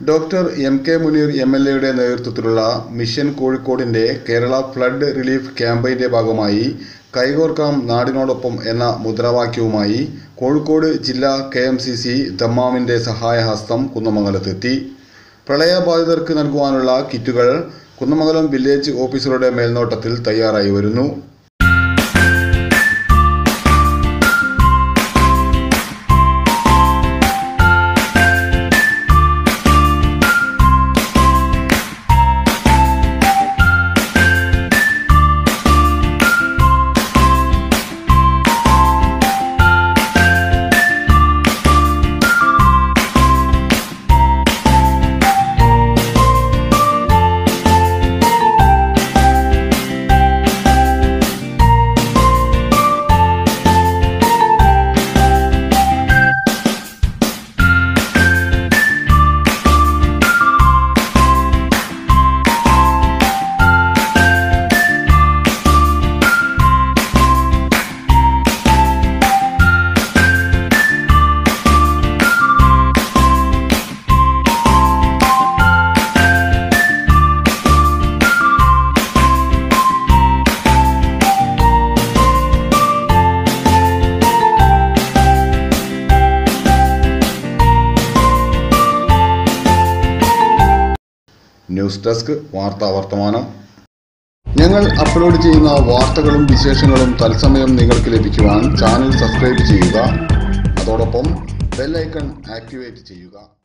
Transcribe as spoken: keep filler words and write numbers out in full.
Doctor M K Muneer M L എയുടെ നേതൃത്വത്തിലുള്ള mission കോഴിക്കോടിൻ്റെ കേരള ഫ്ലഡ് റിലീഫ് ക്യാമ്പയിൻ്റെ ഭാഗമായി കൈകോർക്കാം നാടിനോടൊപ്പം എന്ന മുദ്രാവാക്യവുമായി കോഴിക്കോട് ജില്ലാ കെ എം സി സി ദമ്മാമിൻ്റെ സഹായഹസ്തം കുന്നമംഗലത്തെത്തി. പ്രളയബാധിതർക്ക് നൽകുവാനുള്ള കിറ്റുകൾ കുന്നമംഗലം വില്ലേജ് ഓഫീസറുടെ മേൽനോട്ടത്തിൽ തയ്യാറായി വരുന്നു. ന്യൂസ് ഡെസ്ക് വാർത്താ വർത്തമാനം. ഞങ്ങൾ അപ്ലോഡ് ചെയ്യുന്ന വാർത്തകളും വിശേഷങ്ങളും തത്സമയം നിങ്ങൾക്ക് ലഭിക്കുവാൻ ചാനൽ സബ്സ്ക്രൈബ് ചെയ്യുക. അതോടൊപ്പം ബെൽ ഐക്കൺ ആക്ടിവേറ്റ് ചെയ്യുക.